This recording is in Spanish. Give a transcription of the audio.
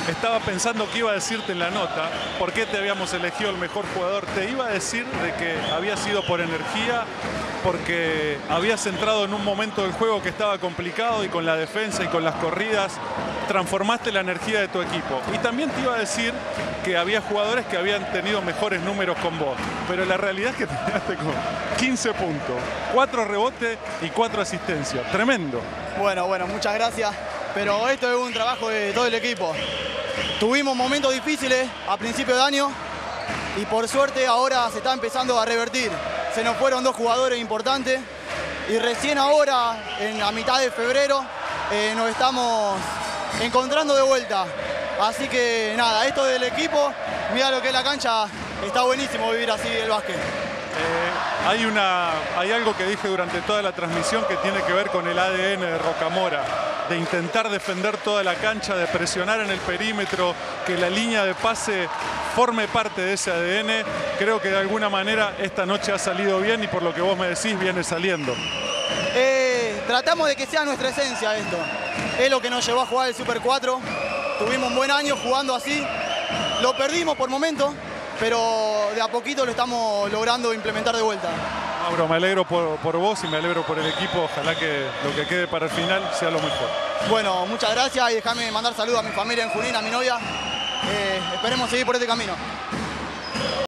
estaba pensando qué iba a decirte en la nota, por qué te habíamos elegido el mejor jugador. Te iba a decir de que había sido por energía, porque habías entrado en un momento del juego que estaba complicado y con la defensa y con las corridas transformaste la energía de tu equipo. Y también te iba a decir que había jugadores que habían tenido mejores números con vos, pero la realidad es que terminaste con 15 puntos, 4 rebotes y 4 asistencias. Tremendo. Bueno, muchas gracias, pero esto es un trabajo de todo el equipo. Tuvimos momentos difíciles a principio de año y por suerte ahora se está empezando a revertir. Se nos fueron 2 jugadores importantes y recién ahora, en la mitad de febrero, nos estamos encontrando de vuelta. Así que nada, esto del equipo, mira lo que es la cancha, está buenísimo vivir así el básquet. Hay algo que dije durante toda la transmisión que tiene que ver con el ADN de Rocamora, de intentar defender toda la cancha, de presionar en el perímetro, que la línea de pase forme parte de ese ADN. Creo que de alguna manera esta noche ha salido bien y por lo que vos me decís viene saliendo. Tratamos de que sea nuestra esencia esto. Es lo que nos llevó a jugar el Super 4. Tuvimos un buen año jugando así. Lo perdimos por momentos, pero de a poquito lo estamos logrando implementar de vuelta. Mauro, me alegro por vos y me alegro por el equipo. Ojalá que lo que quede para el final sea lo mejor. Bueno, muchas gracias y déjame mandar saludos a mi familia en Junín, a mi novia. Esperemos seguir por este camino.